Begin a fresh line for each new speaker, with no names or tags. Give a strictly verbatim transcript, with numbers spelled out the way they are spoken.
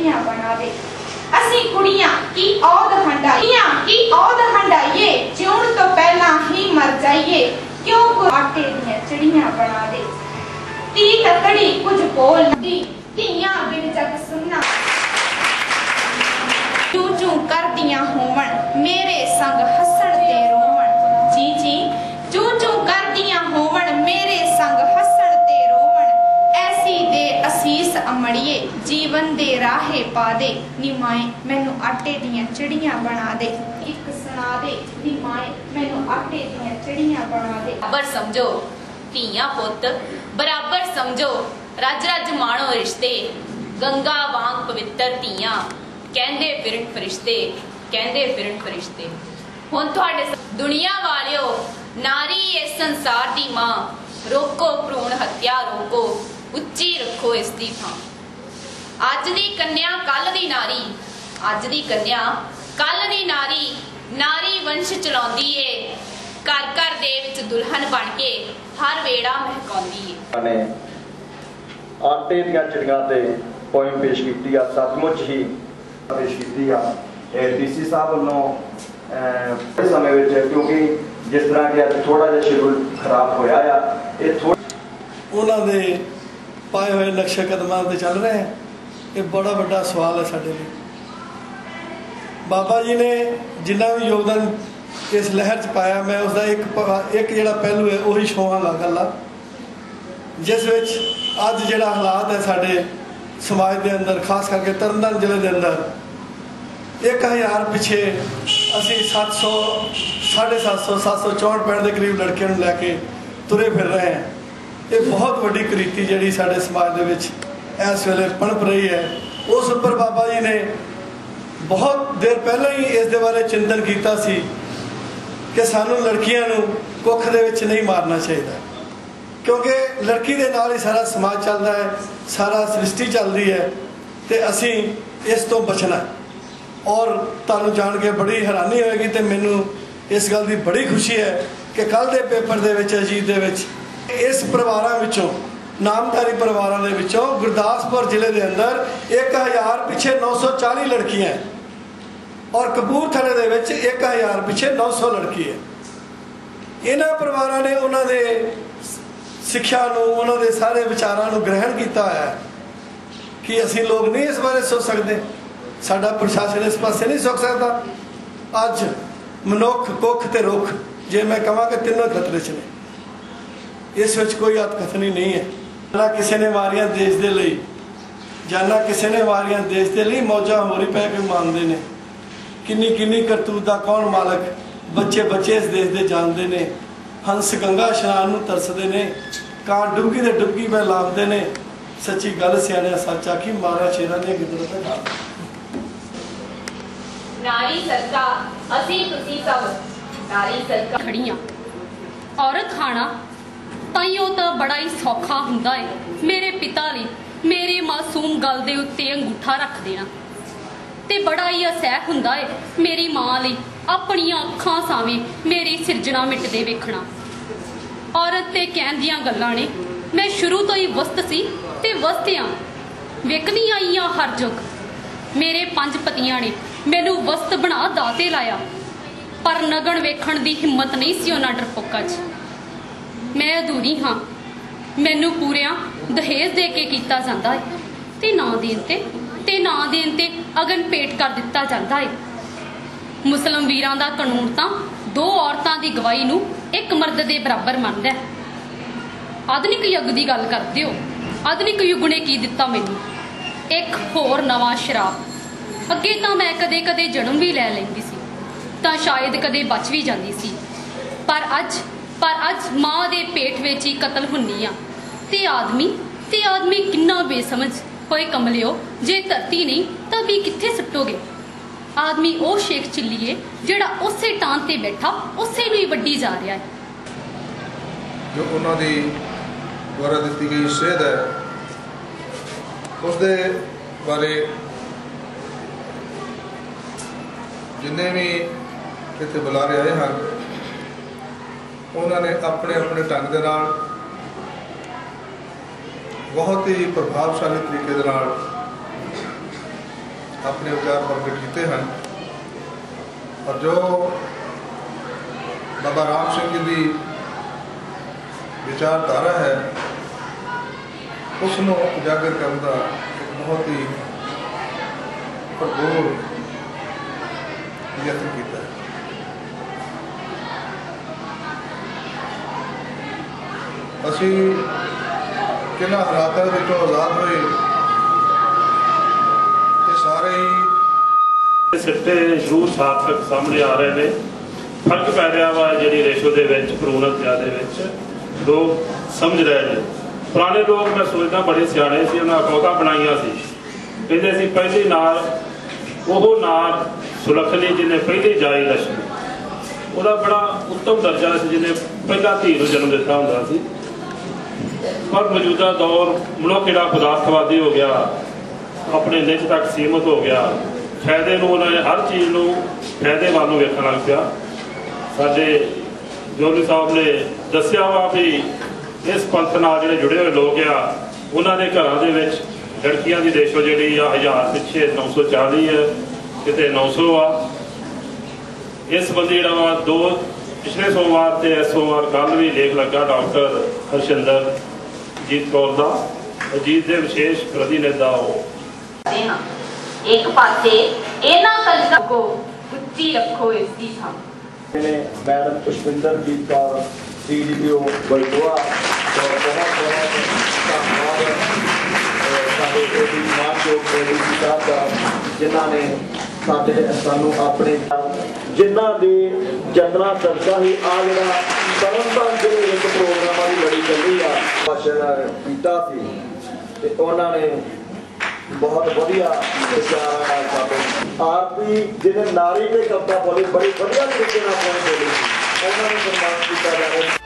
चिड़िया बना दे। असी कुड़ियां की औद हंडाइए की औद हंडाइए, जिउण तो पहला ही मर जाइए, क्यों को आटे दियां चिड़िया बना दे। धी तकड़ी कुछ बोल दी, धीयां बिन जग सुनना, चू चू कर दियां होवन मेरे संग हसण ते रोवण। जी जी चू चू कर दियां होवन मेरे संग हसण ते रोवण। ऐसी दे असीस अमड़िए, जीवन दे राहे पा दे, नी माए मैनू आटे दियां चिड़ियां बना दे। एक सुना दे नी माए मैनू आटे दियां चिड़ियां बना दे।
बराबर समझो धीयां पुत, बराबर समझो रज रज माणो रिश्ते, गंगा वांग पवित्र धीयां कहंदे फिरन फरिश्ते, कहंदे फिरन फरिश्ते। हुण तुहाडे दुनिया वालियो, नारी इस संसार दी मां, रोको भ्रूण हत्या रोको, उच्ची रखो इसदी थां। अज दी कन्या कल दी नारी, अज दी कन्या कल दी नारी, नारी वंश चलाउंदी है, घर घर दे विच दुल्हन बन के हर वेड़ा महकाउंदी है।
आटे दीयां चिड़ियां ते पोएम पेश कीती आ, सचमुच ही पेश की डीसी साहब वालों समय में, क्योंकि जिस तरह के थोड़ा जिहा शेड्यूल खराब होया आ, ये
उन्होंने पाए हुए नक्शे कदमां ते चल रहे हैं। ये बड़ा बड़ा सवाल है साडे लिए। बाबा जी ने जिन्ना भी योगदान इस लहर च पाया, मैं उसका एक एक जिहड़ा पहलू है वही छोवांगा गल्ला, जिस विच अज जिहड़ा हालात है साडे समाज के अंदर, खास करके तरनतारन जिले के अंदर एक हज़ार पिछे असी सत्त सौ साढ़े सत्त सौ सत्त सौ चौंठ पैंठ के करीब लड़कियों को लैके तुरे फिर रहे हैं। ये बहुत वड्डी कुरीति जी साडे समाज के इस वेले पनप रही है। उस उपर बाबा जी ने बहुत देर पहले ही इस बारे चिंतन किया सी कि सानू लड़कियां नू कुख दे विच नहीं मारना चाहिए, क्योंकि लड़की के नाल ही सारा समाज चलता है, सारा सृष्टि चलती है, तो असी इस तो बचना। और तुहानू जान के बड़ी हैरानी होएगी, तो मैनू इस गल की बड़ी खुशी है कि कल के पेपर दे विच अजीत दे विच इस परिवारों विचों, नामधारी परिवारों के विचों गुरदासपुर जिले के अंदर एक हज़ार पिछे नौ सौ चाली लड़कियां हैं, और कपूरथले दे विच एक हज़ार पिछे नौ सौ लड़की है। इन्हां परिवारों ने उन्होंने सिक्ख्या नूं, उन्होंने सारे विचारों को ग्रहण किया है कि असी लोग नहीं इस बारे सोच सकते, साडा प्रशासन इस पासे नहीं सोच सकता। अज मनुख कुख ते रुख, जे मैं कहां कि तीनों खतरे च ने, इस विच कोई अतकथनी नहीं है। जाना किसी ने मारिया देश के लिए, जाना किसी ने मारिया देश के लिए, मौजा होर ही पै के मांगते हैं। किन्नी किन्नी करतूत दा कौन मालक, बच्चे बच्चे इस देश के जानते हैं। हंस गंगा इशनान नूं तरसदे ने, कां डुबकी ते डुबकी पै लाभदे ने। सच्ची गल सियाणिया सच आखी, मारा शेरां दी गिदड़ ते खा।
नारी सरका असी तुसी सब नारी सरका
खड़ियां। औरत खाना ताइयों तो बड़ा ही सौखा हुंदा है मेरे पिता लई, मेरे मासूम गल दे उत्ते अंगूठा रख देना, ते बड़ा ही असैह हुंदा है मेरी मां लई अपनियां अखां सावें मेरी सिरजना मिटदे वेखना। औरत ते कहण दियां गल्लां ने, मैं शुरू तो ही वस्त सी ते वस्तियां वेखदी आई हां हर जुग। मेरे पंज पतियां ने मैनू वस्त बना दाते लाया, पर नगन वेखण दी हिम्मत नहीं सी उन्हां डरपोकां च। मैं अधूरी हाँ, मैनू पूरियां दहेज दे के कीता जांदा है, ते ना देन ते ते ना देन ते अगन पेट कर दिता जाता है। मुस्लिम वीरां दा कानून तां दो औरतां दी गवाही नूं एक मर्द दे बराबर मनदा है। आधुनिक युग दी गल करदे हो, आधुनिक युग ने की दिता मैनू एक होर नवां शराब। अगे तां मैं कदे कदे जन्म भी लै लैंदी सी, तां शायद कदे बच भी जांदी सी, पर अज पर अज मां दे पेट विच ही कतल हुन्नी आ। ते आदमी ते आदमी किन्ना बेसमझ होए कमलियो, जे धरती नहीं तां भी कित्थे सुट्टोगे। आदमी वो शेख चिल्लीए जिहड़ा उसे टांग ते बैठा उसे नूं ही वड्डी जा रहा है।
जो उन्हां दी द्वारा दित्ती गई सेध है उस दे बारे जिन्ने भी इत्थे बुलारे आए हैं उन्होंने अपने अपने ढंग दे नाल बहुत ही प्रभावशाली तरीके दे नाल अपने विचार प्रगट किए हैं और जो बाबा राम सिंह जी की विचारधारा है उसनों उजागर करने का एक बहुत ही भरपूर यत्न किया है। असी किन्ना हालातों विचों आज़ाद हुए ये सारे ही
सिੱਟੇ ਜ਼ਰੂਰ ਸਾਰਥਕ ਸਾਹਮਣੇ ਆ ਰਹੇ ਨੇ। ਫਰਕ ਪੈ ਰਿਹਾ ਵਾ ਜਿਹੜੀ ਰੇਸ਼ੋ ਦੇ ਵਿੱਚ ਭਰੂਣ ਹੱਤਿਆ ਦੇ ਵਿੱਚ ਲੋਕ ਸਮਝ ਰਹੇ ਨੇ। ਪੁਰਾਣੇ ਲੋਕ ਮੈਂ ਸੋਚਦਾ ਬੜੇ ਸਿਆਣੇ ਸੀ, ਉਹਨਾਂ ਅਕੌਤਾਂ ਬਣਾਈਆਂ ਸੀ, ਕਹਿੰਦੇ ਸੀ ਪਹਿਲੀ ਨਾਰ ਉਹ ਨਾਰ ਸੁਲੱਖਣੀ ਜਿਹਨੇ ਪਹਿਲੀ ਜਾਈ ਲక్ష్ਮੀ, ਉਹਦਾ ਬੜਾ ਉੱਤਮ ਦਰਜਾ ਸੀ ਜਿਹਨੇ ਪਹਿਲਾ ਧੀ ਨੂੰ ਜਨਮ ਦਿੱਤਾ ਹੁੰਦਾ ਸੀ। ਪਰ ਮੌਜੂਦਾ ਦੌਰ ਮਨੁੱਖ ਜਿਹੜਾ ਪਦਾਰਥਵਾਦੀ ਹੋ ਗਿਆ, ਆਪਣੇ ਨਿੱਜ ਤੱਕ ਸੀਮਤ ਹੋ ਗਿਆ, ਫਾਇਦੇ ਨੂੰ ਉਹਨਾਂ ਨੇ ਹਰ ਚੀਜ਼ ਨੂੰ ਫਾਇਦੇ ਵੱਲ ਨੂੰ ਵੇਖਣ ਲੱਗ ਪਿਆ। ਸਾਡੇ ਜੋਲੀ ਸਾਹਿਬ ਨੇ ਦੱਸਿਆ ਵਾ ਵੀ ਇਸ ਪੰਥ ਨਾਲ ਜਿਹੜੇ ਜੁੜੇ ਹੋਏ ਲੋਕ ਆ ਉਹਨਾਂ ਦੇ ਘਰਾਂ ਦੇ ਵਿੱਚ ਲੜਕੀਆਂ ਦੀ ਰੇਸ਼ੋ ਜਿਹੜੀ ਆ ਹਜ਼ਾਰ ਪਿੱਛੇ ਨੌ ਸੌ ਚਾਲੀ ਹੈ, ਕਿਤੇ ਨੌ ਸੌ ਆ। ਇਸ ਸੰਬੰਧੀ ਜਿਹੜਾ ਵਾ ਦੋ ਪਿਛਲੇ ਸੋਮਵਾਰ ਤੇ ਇਸ ਸੋਮਵਾਰ ਕੱਲ੍ਹ ਵੀ ਲੇਖ ਲੱਗਾ ਡਾਕਟਰ ਹਰਸ਼ਿੰਦਰ ਜੀਤ ਕੌਰ ਦਾ, ਅਜੀਤ ਦੇ ਵਿਸ਼ੇਸ਼ ਪ੍ਰਤੀਨਿਧ ਦਾ ਉਹ
एक पासे इना कल्चर को ਉੱਚੀ ਰੱਖੋ ਇਸ ਦੀ ਥਾਂ।
Madam Pushpinderjit Kaur C D P O Baltoa और बहुत बहुत धन्यवाद मानयोग डी साहब का जिन्होंने साडे सानू अपने जिन्हों के जतना चर्चा ही आ जरा तरनताਰਨ जिले में प्रोग्रामां की लड़ी चली आ भाषण कीता सी ते उन्होंने बहुत बढ़िया विचार आरती जिन्हें नारी पे कविता बोली बड़ी बढ़िया तरीके बोली उन्होंने सम्मान किया जाए।